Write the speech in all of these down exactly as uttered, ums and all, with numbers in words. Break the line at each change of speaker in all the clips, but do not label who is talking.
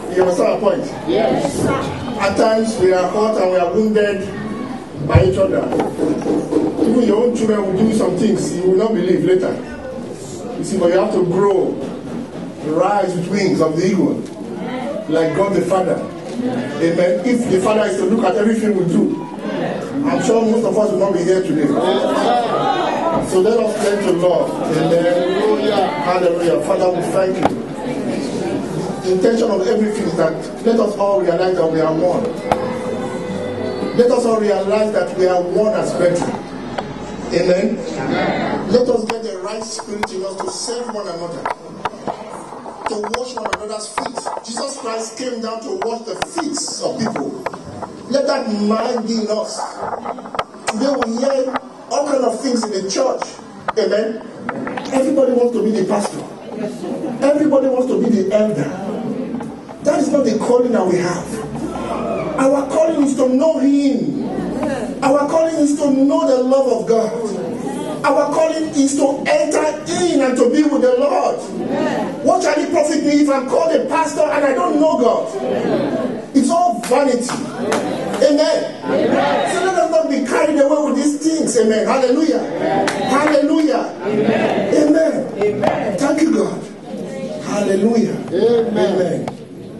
You understand my point?
Yes.
At times we are hurt and we are wounded by each other. Even your own children will do some things you will not believe later. You see, but you have to grow, rise with wings of the eagle, like God the Father. Amen. If the Father is to look at everything we do, I'm sure most of us will not be here today. So let us learn to love. Amen. Hallelujah. Father, we thank you. The intention of everything is that let us all realize that we are one. Let us all realize that we are one as brethren. Amen. Let us get the right spirit in us to serve one another, to wash one another's feet. Jesus Christ came down to wash the feet of people. Let that mind be in us. Today we hear all kinds of things in the church. Amen. Everybody wants to be the pastor. Everybody wants to be the elder. That is not the calling that we have. Our calling is to know Him. Our calling is to know the love of God. Our calling is to enter in and to be with the Lord. What shall it profit me if I'm called a pastor and I don't know God? It's all vanity. Amen. Amen. So let us not be carried away with these things. Amen. Hallelujah. Amen. Hallelujah. Amen. Amen. Amen. Thank you, God. Hallelujah. Amen. Amen.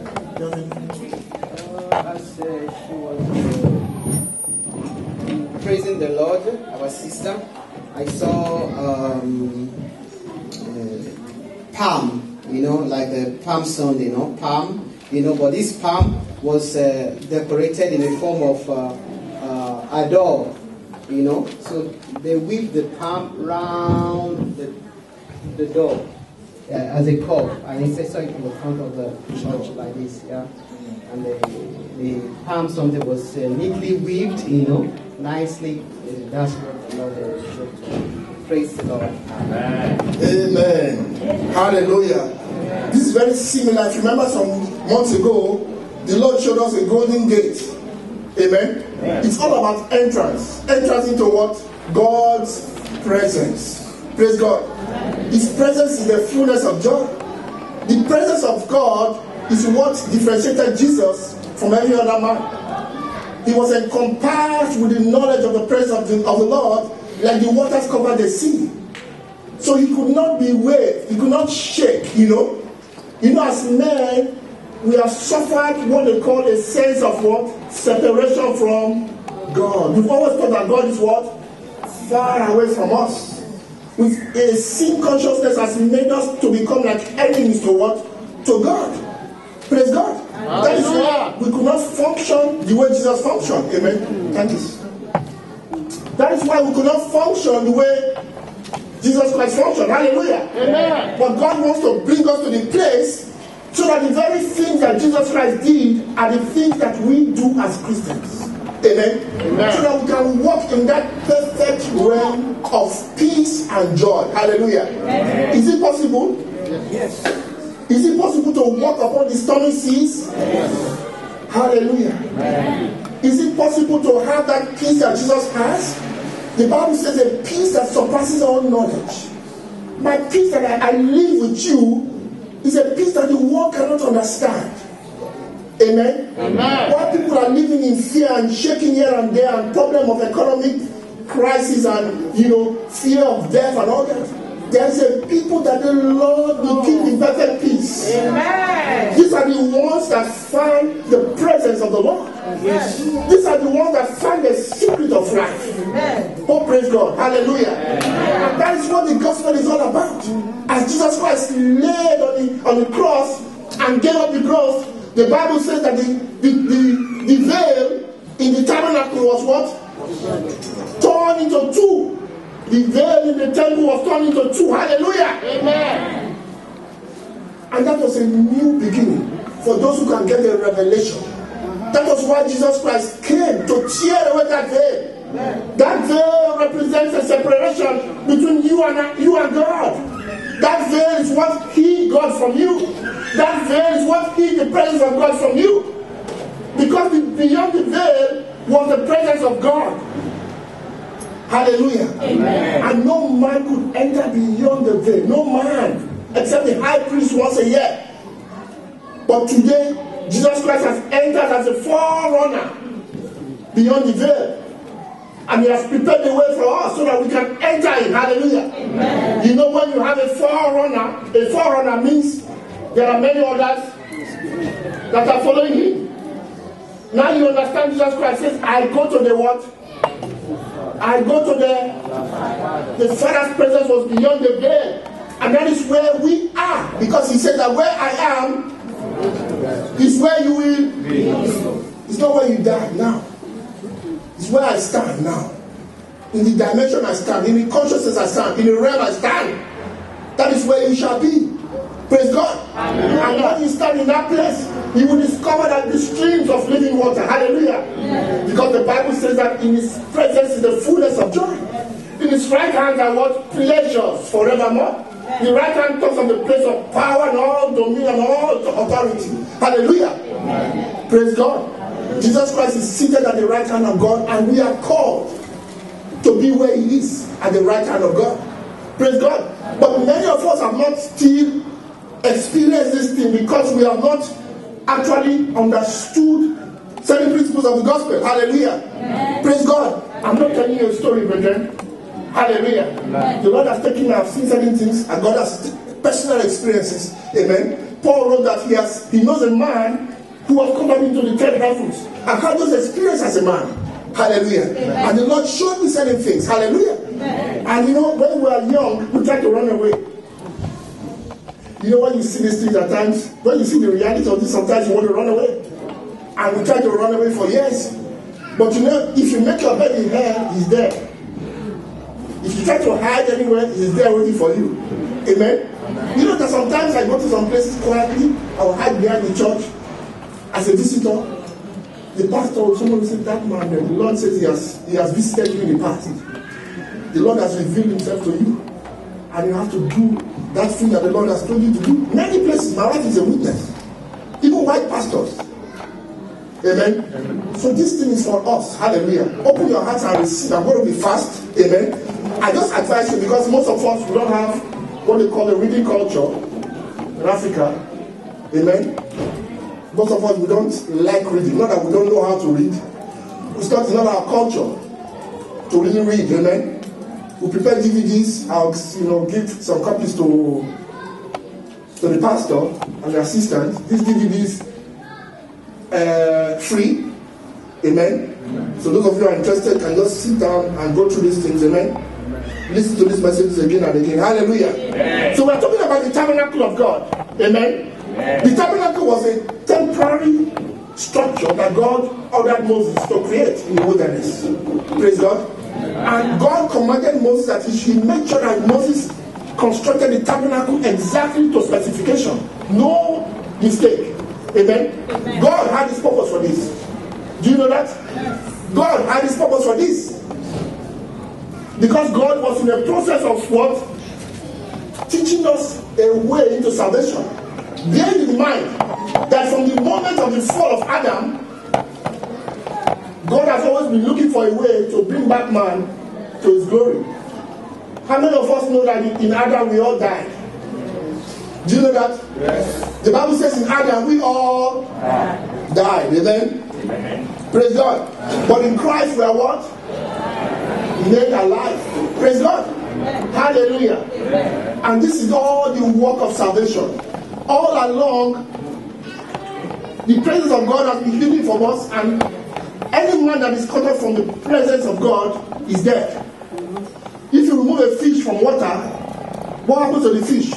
As uh, she was uh, praising the Lord, our sister, I saw um, uh, palm, you know, like the Palm Sunday, you know, palm, you know, but this palm was uh, decorated in the form of uh, uh, a door, you know, so they weave the palm round the, the door uh, as a cup, and it's just like in the front of the church like this, yeah. And the, the palm something was uh, neatly weaved, you know, nicely. Uh, that's what the Lord is doing. Praise the Lord.
Amen. Amen. Hallelujah. This is very similar. If you remember some months ago, the Lord showed us a golden gate. Amen. Amen. It's all about entrance. Entrance into what? God's presence. Praise God. Amen. His presence is the fullness of joy. The presence of God is what differentiated Jesus from every other man. He was encompassed with the knowledge of the presence of the, of the Lord, like the waters covered the sea. So he could not be waved, he could not shake, you know. You know, as men, we have suffered what they call a sense of what? Separation from God. We've always thought that God is what? Far away from us. With a sin consciousness has made us to become like enemies to what? To God. Praise God. Hallelujah. That is why we could not function the way Jesus functioned. Amen. Thank you. That is why we could not function the way Jesus Christ functioned. Hallelujah. Amen. But God wants to bring us to the place so that the very things that Jesus Christ did are the things that we do as Christians. Amen. Amen. So that we can walk in that perfect realm of peace and joy. Hallelujah. Amen. Is it possible? Yes. Is it possible to walk upon the stormy seas? Yes. Hallelujah. Amen. Is it possible to have that peace that Jesus has? The Bible says a peace that surpasses all knowledge. My peace that I, I live with you is a peace that the world cannot understand. Amen? Amen. While people are living in fear and shaking here and there and problem of economic crisis and, you know, fear of death and all that, there's a people that the Lord will keep in perfect peace. Amen. These are the ones that find the presence of the Lord. Yes. These are the ones that find the secret of life. Amen. Oh, praise God. Hallelujah. Amen. And that is what the gospel is all about. As Jesus Christ laid on the, on the cross and gave up the ghost, the Bible says that the, the, the, the veil in the tabernacle was what? Torn into two. The veil in the temple was turned into two. Hallelujah. Amen. And that was a new beginning for those who can get the revelation. That was why Jesus Christ came to tear away that veil. Amen. That veil represents a separation between you and you and God. That veil is what hid God from you. That veil is what hid the presence of God from you. Because the, beyond the veil was the presence of God. Hallelujah. Amen. And no man could enter beyond the veil. No man. Except the high priest once a year. But today, Jesus Christ has entered as a forerunner beyond the veil. And he has prepared the way for us so that we can enter in. Hallelujah. Amen. You know, when you have a forerunner, a forerunner means there are many others that are following him. Now you understand Jesus Christ says, I go to the what? I go to the the Father's presence was beyond the veil. And that is where we are. Because he said that where I am is where you will be. It's not where you die now. It's where I stand now. In the dimension I stand, in the consciousness I stand, in the realm I stand. That is where you shall be. Praise God. Amen. And when you stand in that place, you will discover that the streams of living water. Hallelujah. Yes. Because the Bible says that in his presence is the fullness of joy. In his right hand are what? Pleasures forevermore. Yes. The right hand talks of the place of power and all dominion and all authority. Hallelujah. Yes. Praise God. Jesus Christ is seated at the right hand of God, and we are called to be where he is at the right hand of God. Praise God. But many of us have not still experienced this thing because we have not actually understood certain principles of the gospel. Hallelujah. Amen. Praise God. I'm not telling you a story, brethren. Hallelujah. Amen. The Lord has taken me, I've seen certain things, and God has personal experiences. Amen. Paul wrote that he has he knows a man who was called up into the third heavens and had those experiences as a man. Hallelujah. Amen. And the Lord showed me certain things. Hallelujah. Amen. And you know, when we are young, we try to run away. You know, when you see these things at times, when you see the reality of this, sometimes you want to run away. And we try to run away for years. But you know, if you make your bed in hell, he's there. If you try to hide anywhere, he's there waiting for you. Amen. Amen. You know that sometimes I go to some places quietly, I will hide behind the church as a visitor. The pastor or someone will say, that man, the Lord says he has he has visited you in the past. The Lord has revealed himself to you. And you have to do that thing that the Lord has told you to do. Many places, my wife is a witness. Even white pastors. Amen. Amen. So this thing is for us. Hallelujah. Open your hearts and receive. I'm going to be fast. Amen. I just advise you, because most of us, we don't have what they call a reading culture in Africa. Amen. Most of us, we don't like reading. Not that we don't know how to read. It's not, it's not our culture to really read. Amen. We prepare D V Ds. I'll you know give some copies to to the pastor and the assistant. These D V Ds uh, free. Amen. Amen. So those of you who are interested can just sit down and go through these things. Amen. Amen. Listen to these messages again and again. Hallelujah. Amen. So we're talking about the tabernacle of God. Amen. Amen. The tabernacle was a temporary structure that God ordered Moses to create in the wilderness. Praise God. And God commanded Moses that he should make sure that Moses constructed the tabernacle exactly to specification. No mistake. Amen? Amen. God had his purpose for this. Do you know that? Yes. God had his purpose for this. Because God was in the process of what? Teaching us a way into salvation. Bear in mind that from the moment of the fall of Adam, God has always been looking for a way to bring back man to his glory. How many of us know that in Adam we all died? Do you know that? Yes. The Bible says in Adam we all died. died. Amen? Amen. Praise God. Amen. But in Christ we are what? Made alive. Praise God. Amen. Hallelujah. Amen. And this is all the work of salvation. All along, the presence of God has been hidden from us, and any man that is cut off from the presence of God is dead. If you remove a fish from water, what happens to the fish?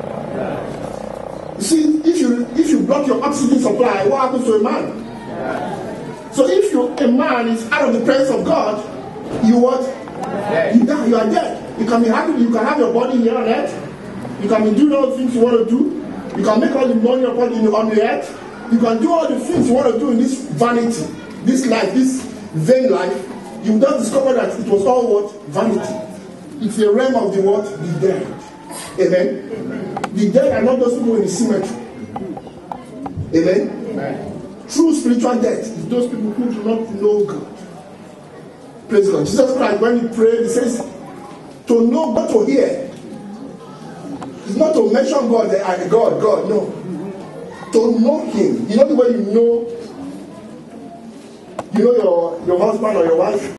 You see, if you if you block your oxygen supply, what happens to a man? So if you a man is out of the presence of God, you what? You die. You are dead. You can be happy. You can have your body here on earth. You can be doing all the things you want to do. You can make all the money upon you on the earth. You can do all the things you want to do in this vanity, this life, this vain life. You will not discover that it was all what? Vanity. It's a realm of the what? The dead. Amen? Amen. The dead are not those people in the cemetery. Amen? Amen. True spiritual death is those people who do not know God. Praise God. Jesus Christ, when he prayed, he says, to know but to hear. It's not to mention God, I God, God, no. to know him. You know the way you know, you know your, your husband or your wife?